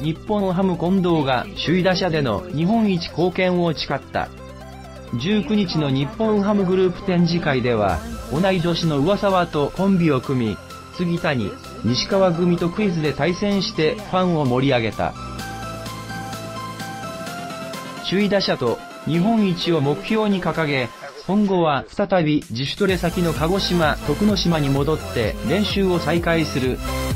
日本ハム近藤が首位打者での日本一貢献を誓った。19日の日本ハムグループ展示会では、同い年の上沢とコンビを組み、杉谷、西川組とクイズで対戦してファンを盛り上げた。首位打者と日本一を目標に掲げ、今後は再び自主トレ先の鹿児島・徳之島に戻って練習を再開する。